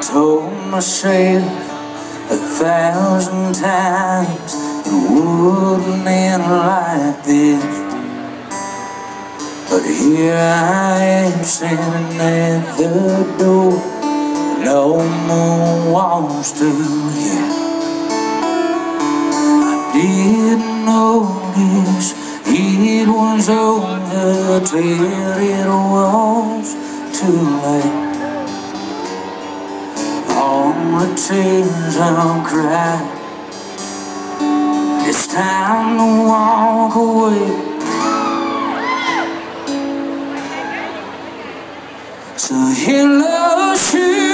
told myself 1,000 times it wouldn't end like this. But here I am standing at the door, no more walls to hear. I didn't notice it was over till it was too late. All the tears I'll cry, it's time to walk away. So hello,